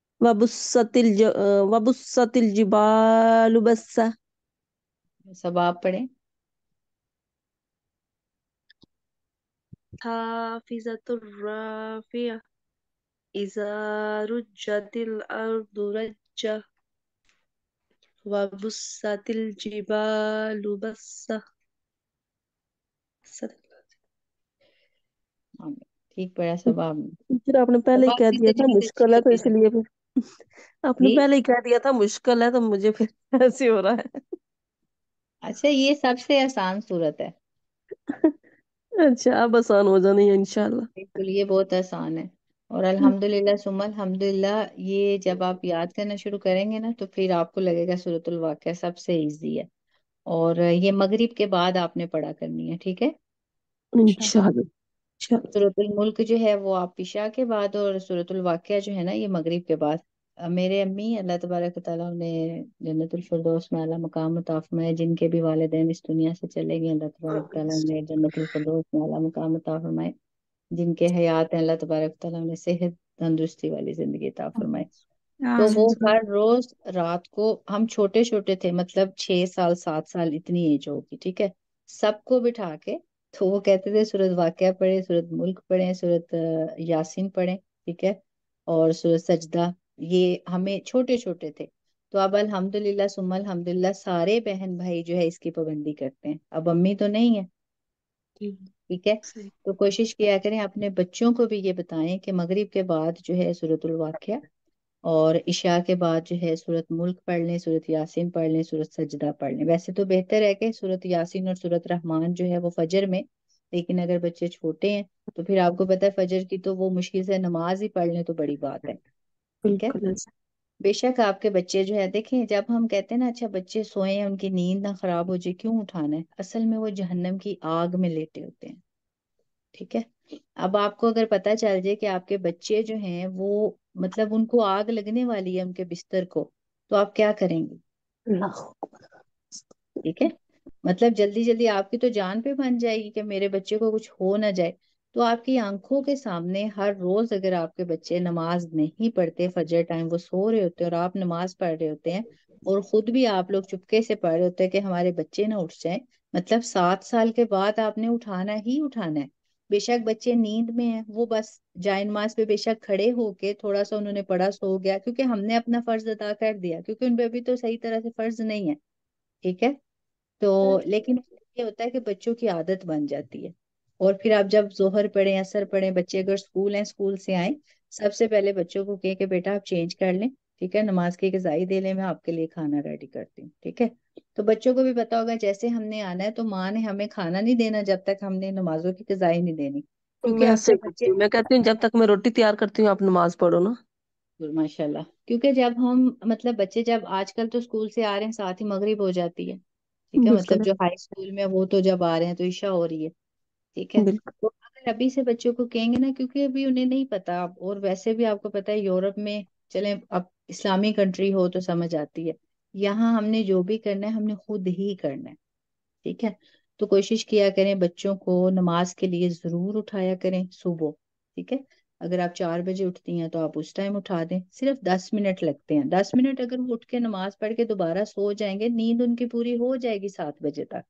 वबुस्सतिल जिबालु बस्सा।
सब आप पढ़े।
हाफिज़ातुर राफ़िआ। इज़ा रुज्जतिल अर्दु रज्जा। वबुस्सतिल जिबालु बस्सा।
आमीन। ठीक पढ़ा सब आपने।
फिर आपने पहले
सब
ही कह
आपकी
दिया था
तजवीज अच्छी
मुश्किल है, तो
होती
इसलिए फिर आपने
जी।
पहले ही कह दिया था मुश्किल है, तो मुझे फिर ऐसे हो रहा है।
अच्छा ये सबसे आसान सूरत है।
अच्छा, अब आसान हो जानी है इंशाल्लाह।
बिल्कुल ये बहुत आसान है। और अल्हम्दुलिल्लाह सुम्मा अल्हम्दुलिल्लाह, ये जब आप याद करना शुरू करेंगे ना तो फिर आपको लगेगा सूरतुल वाक़िया सबसे इजी है। और ये मगरिब के बाद आपने पढ़ा करनी है। ठीक है।
इंशाल्लाह। इंशाल्लाह।
सूरतुल मुल्क जो है वो आप इशा के बाद, और सूरतुल वाक़िया जो है ना ये मगरिब के बाद। میرے امی اللہ تبارک و تعالیٰ نے جنت الفردوس میں اعلیٰ مقام عطا فرمائے، جن کے بھی والدین اس دنیا سے چلے گئے اللہ تبارک و تعالیٰ نے جنت الفردوس میں اعلیٰ مقام عطا فرمائے، جن کے حیات ہیں اللہ تبارک و تعالیٰ نے صحت تندرستی والی زندگی عطا فرمائے۔ تو وہ
آمین۔
ہر روز رات کو، ہم چھوٹے چھوٹے تھے، مطلب 6 سال 7 سال اتنی ایج ہوگی، ٹھیک ہے، سب کو بٹھا کے تو وہ کہتے تھے سورۃ واقعہ پڑھے، سورۃ ملک پڑھے، سورۃ یاسین پڑھے، ٹھیک ہے، اور سورۃ سجدہ، یہ ہمیں چھوٹے چھوٹے تھے۔ تو اب الحمدللہ ثم الحمدللہ سارے بہن بھائی جو ہے اس کی پابندی کرتے ہیں، اب امی تو نہیں ہے،
جی
ٹھیک ہے۔
صحیح۔
تو کوشش کیا کریں اپنے بچوں کو بھی یہ بتائیں کہ مغرب کے بعد جو ہے سورۃ الواقعہ اور عشاء کے بعد جو ہے سورۃ ملک پڑھ لیں، سورۃ یاسین پڑھ لیں، سورۃ سجدہ پڑھ لیں۔ ویسے تو بہتر ہے کہ سورۃ یاسین اور سورۃ رحمان جو ہے وہ فجر میں، لیکن اگر بچے چھوٹے ہیں تو پھر آپ کو پتہ ہے فجر کی تو وہ مشکل سے نماز ہی پڑھ لیں تو بڑی بات ہے، ٹھیک ہے۔
بالکل ایسا۔
بے شک آپ کے بچے جو ہے دیکھیں، جب ہم کہتے ہیں نا اچھا بچے سوئیں ان کی نیند نہ خراب ہو جائے، کیوں اٹھانا ہے؟ اصل میں وہ جہنم کی آگ میں لیٹے ہوتے ہیں، ٹھیک ہے۔ اب آپ کو اگر پتہ چل جائے کہ آپ کے بچے جو ہیں وہ مطلب ان کو آگ لگنے والی ہے ان کے بستر کو، تو آپ کیا کریں گے؟
اللہ
ٹھیک ہے، مطلب جلدی جلدی آپ کی تو جان پہ بن جائے گی کہ میرے بچے کو کچھ ہو نہ جائے۔ تو آپ کی آنکھوں کے سامنے ہر روز اگر آپ کے بچے نماز نہیں پڑھتے، فجر ٹائم وہ سو رہے ہوتے ہیں اور آپ نماز پڑھ رہے ہوتے ہیں، اور خود بھی آپ لوگ چپکے سے پڑھ رہے ہوتے ہیں کہ ہمارے بچے نہ اٹھ جائیں، مطلب 7 سال کے بعد آپ نے اٹھانا ہی اٹھانا ہے۔ بے شک بچے نیند میں ہیں، وہ بس جائے نماز پہ بے شک کھڑے ہو کے تھوڑا سا انہوں نے پڑھا، سو گیا، کیونکہ ہم نے اپنا فرض ادا کر دیا، کیونکہ ان پہ ابھی تو صحیح طرح سے فرض نہیں ہے، ٹھیک ہے۔ تو لیکن یہ ہوتا ہے کہ بچوں کی عادت بن جاتی ہے، اور پھر آپ جب ظہر پڑھیں عصر پڑھیں، بچے اگر اسکول ہیں اسکول سے آئیں، سب سے پہلے بچوں کو کہے کہ بیٹا آپ چینج کر لیں، ٹھیک ہے، نماز کی غذائی دے لیں، میں آپ کے لیے کھانا ریڈی کرتی ہوں، ٹھیک ہے۔ تو بچوں کو بھی پتا ہوگا جیسے ہم نے آنا ہے تو ماں نے ہمیں کھانا نہیں دینا جب تک ہم نے نمازوں کی غذائی نہیں دینی، کیونکہ
میں
اب
ایسے
تو
ہی
بچے،
کرتی ہوں، میں کہتی ہوں جب تک میں روٹی تیار کرتی ہوں آپ نماز پڑھو نا۔
ماشاء اللہ، کیونکہ جب ہم مطلب بچے جب آج کل تو اسکول سے آ رہے ہیں ساتھ ہی مغرب ہو جاتی ہے، ٹھیک ہے،
بالکل
مطلب جو ہائی اسکول میں وہ تو جب آ رہے ہیں تو عشاء ہو رہی ہے، ٹھیک ہے۔
بالکل
تو اگر ابھی سے بچوں کو کہیں گے نا، کیونکہ ابھی انہیں نہیں پتا، اور ویسے بھی آپ کو پتا ہے یورپ میں، چلیں اب اسلامی کنٹری ہو تو سمجھ آتی ہے، یہاں ہم نے جو بھی کرنا ہے ہم نے خود ہی کرنا ہے، ٹھیک ہے۔ تو کوشش کیا کریں بچوں کو نماز کے لیے ضرور اٹھایا کریں صبح، ٹھیک ہے۔ اگر آپ 4 بجے اٹھتی ہیں تو آپ اس ٹائم اٹھا دیں، صرف 10 منٹ لگتے ہیں، 10 منٹ اگر وہ اٹھ کے نماز پڑھ کے دوبارہ سو جائیں گے، نیند ان کی پوری ہو جائے گی 7 بجے تک،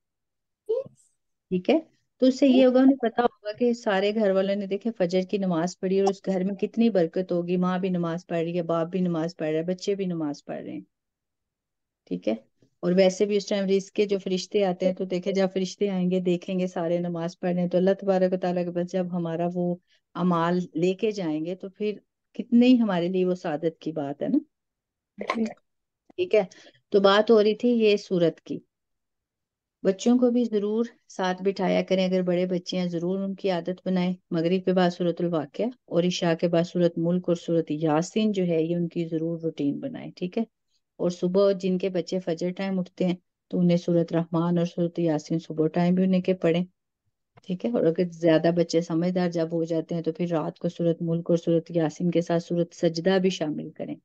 ٹھیک ہے۔ تو اس سے یہ ہوگا انہیں پتا ہوگا کہ سارے گھر والوں نے دیکھے فجر کی نماز پڑھی اور اس گھر میں کتنی برکت ہوگی، ماں بھی نماز پڑھ رہی ہے، باپ بھی نماز پڑھ رہا ہے، بچے بھی نماز پڑھ رہے ہیں، ٹھیک ہے۔ اور ویسے بھی اس ٹائم رزق کے جو فرشتے آتے ہیں تو دیکھے جب فرشتے آئیں گے دیکھیں گے سارے نماز پڑھ رہے ہیں تو اللہ تبارک و تعالیٰ کے پاس جب ہمارا وہ اعمال لے کے جائیں گے تو پھر کتنی ہی ہمارے لیے وہ سعادت کی بات ہے نا، ٹھیک ہے۔ تو بات ہو رہی تھی یہ سورت کی، بچوں کو بھی ضرور ساتھ بٹھایا کریں، اگر بڑے بچے ہیں ضرور ان کی عادت بنائیں، مغرب کے بعد سورۃ الواقعہ اور عشاء کے بعد سورۃ ملک اور سورۃ یاسین جو ہے یہ ان کی ضرور روٹین بنائیں، ٹھیک ہے۔ اور صبح جن کے بچے فجر ٹائم اٹھتے ہیں تو انہیں سورۃ رحمان اور سورۃ یاسین صبح ٹائم بھی انہیں کے پڑھیں، ٹھیک ہے۔ اور اگر زیادہ بچے سمجھدار جب ہو جاتے ہیں تو پھر رات کو سورۃ ملک اور سورۃ یاسین کے ساتھ سورۃ سجدہ بھی شامل کریں،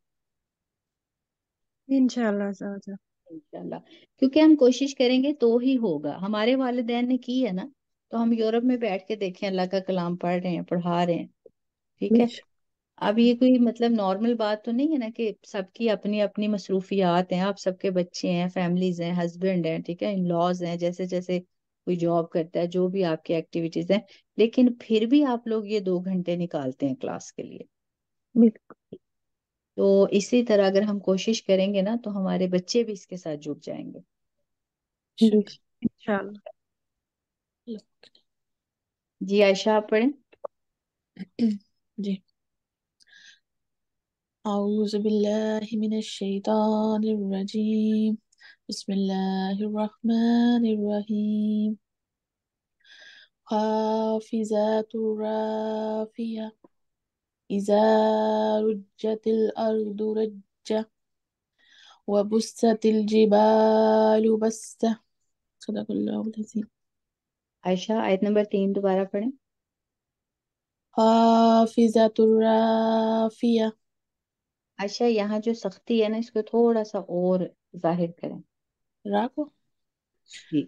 انشاءاللہ ساتھ۔
انشاءاللہ، کیونکہ ہم کوشش کریں گے تو ہی ہوگا، ہمارے والدین نے کی ہے نا، تو ہم یورپ میں بیٹھ کے دیکھیں اللہ کا کلام پڑھ رہے ہیں پڑھا رہے ہیں، ٹھیک ہے۔ اب یہ کوئی مطلب نارمل بات تو نہیں ہے نا کہ سب کی اپنی اپنی مصروفیات ہیں، آپ سب کے بچے ہیں، فیملیز ہیں، ہسبینڈ ہیں، ٹھیک ہے، ان لاز ہیں، جیسے جیسے کوئی جاب کرتا ہے، جو بھی آپ کی ایکٹیویٹیز ہیں، لیکن پھر بھی آپ لوگ یہ 2 گھنٹے نکالتے ہیں کلاس کے لیے،
بالکل
تو اسی طرح اگر ہم کوشش کریں گے نا تو ہمارے بچے بھی اس کے ساتھ جڑ جائیں گے۔
بالکل۔
انشاءاللہ۔
جی عائشہ آپ پڑھیں۔
جی أعوذ بالله من الشيطان الرجيم بسم الله الرحمن الرحيم حافظات رافية إذا رجت الأرض رجة وبست الجبال بسة صدق الله العظيم
عائشہ آیت نمبر 3 دوبارہ پڑھیں۔
حافظات رافية
अच्छा, यहाँ जो सख्ती है ना, इसको थोड़ा सा और जाहिर करें।
را کو
जी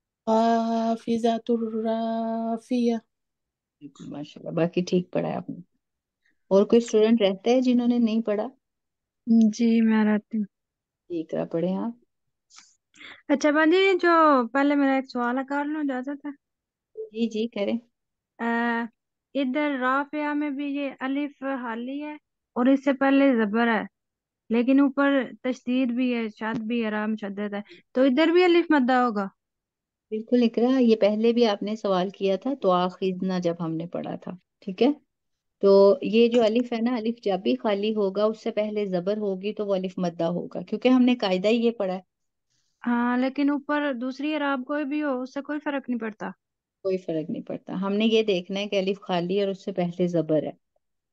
حافظة رافیہ.
बिल्कुल, माशाल्लाह, बाकी ठीक पढ़ा है आपने। और कोई स्टूडेंट रहता है जिन्होंने नहीं पढ़ा?
जी मैं रहती हूँ।
ठीक है, पढ़े आप।
अच्छा बाजी, जो पहले मेरा एक सवाल कर लूँ, इजाजत है?
जी जी करें।
अ, इधर राफिया में भी ये अलिफ हाली है और इससे पहले जबर है, लेकिन ऊपर तशदीद भी है, शद भी है, राम शद्दत है, तो इधर भी अलिफ मद्दा होगा?
बिल्कुल इकरा, ये पहले भी आपने सवाल किया था तो आखिजना जब हमने पढ़ा था। ठीक है, तो ये जो अलिफ है ना, अलिफ जब भी खाली होगा उससे पहले जबर होगी तो वो अलिफ मद्दा होगा, क्योंकि हमने कायदा ही ये पढ़ा है।
हाँ, लेकिन ऊपर दूसरी अराब कोई भी हो उससे कोई फर्क नहीं पड़ता।
कोई फर्क नहीं पड़ता, हमने ये देखना है कि अलिफ खाली है और उससे पहले जबर है।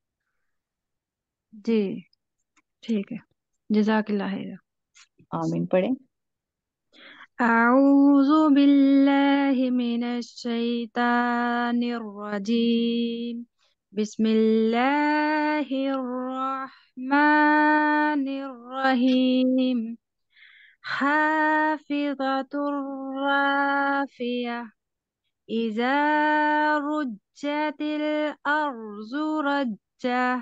जी ठीक है, जजाकिल्लाह खैर।
आमीन पढ़े।
أعوذ بالله من الشيطان الرجيم. بسم الله الرحمن الرحيم. حافظة رافية إذا رجت الأرض رجة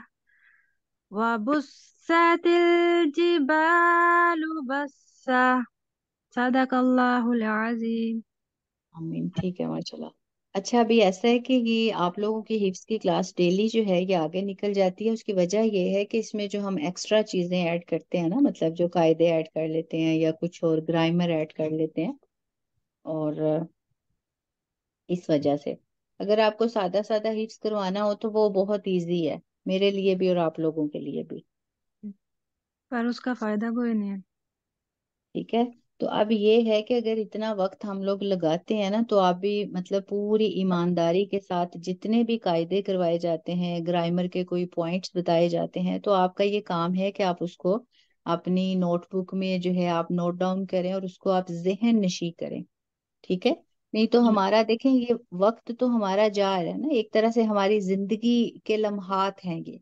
وبست الجبال بسة. صدق الله العظيم.
आमीन, ठीक है, माशाल्लाह। अच्छा, अभी ऐसा है कि ये आप लोगों की हिफ्स की क्लास डेली जो है ये आगे निकल जाती है। उसकी वजह ये है कि इसमें जो हम एक्स्ट्रा चीजें ऐड करते हैं ना, मतलब जो कायदे ऐड कर लेते हैं या कुछ और ग्रामर ऐड कर लेते हैं, और इस वजह से अगर आपको सादा सादा हिफ्स करवाना हो तो वो बहुत इजी है, मेरे लिए भी और आप लोगों के लिए भी।
पर उसका फायदा कोई नहीं है।
ठीक है, तो अब ये है कि अगर इतना वक्त हम लोग लगाते हैं ना, तो आप भी मतलब पूरी ईमानदारी के साथ जितने भी कायदे करवाए जाते हैं, ग्रामर के कोई पॉइंट्स बताए जाते हैं, तो आपका ये काम है कि आप उसको अपनी नोटबुक में जो है आप नोट डाउन करें और उसको आप जहन नशी करें। ठीक है, नहीं तो हमारा देखें ये वक्त तो हमारा जा रहा है ना, एक तरह से हमारी जिंदगी के लम्हात हैं ये।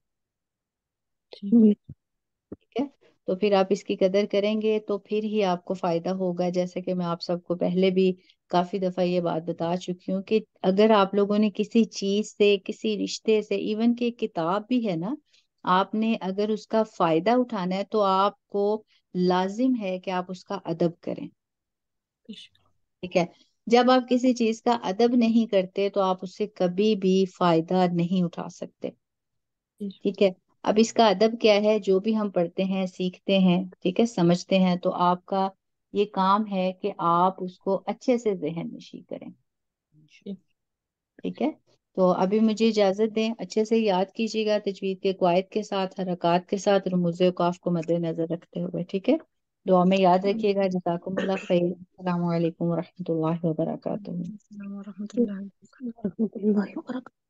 ठीक है, तो फिर आप इसकी कदर करेंगे तो फिर ही आपको फायदा होगा। जैसे कि मैं आप सबको पहले भी काफी दफा ये बात बता चुकी हूँ कि अगर आप लोगों ने किसी चीज से, किसी रिश्ते से, इवन कि किताब भी है ना, आपने अगर उसका फायदा उठाना है तो आपको लाजिम है कि आप उसका अदब करें। ठीक है, जब आप किसी चीज का अदब नहीं करते तो आप उससे कभी भी फायदा नहीं उठा सकते। ठीक है, अब इसका अदब क्या है, जो भी हम पढ़ते हैं, सीखते हैं, ठीक है, समझते हैं, तो आपका ये काम है कि आप उसको अच्छे से जहन नशी करें। ठीक है, तो अभी मुझे इजाजत दें, अच्छे से याद कीजिएगा तजवीद के कवायद के साथ, हरकत के साथ, रमूज़ औक़ाफ़ को मद्देनजर रखते हुए। ठीक है, दुआ में याद रखिएगा। जज़ाकुमुल्लाह खैर। अस्सलामु अलैकुम व रहमतुल्लाहि व बरकातुहू।
अस्सलाम वालेकुम।
रहमतुल्लाहि व बरकातहू।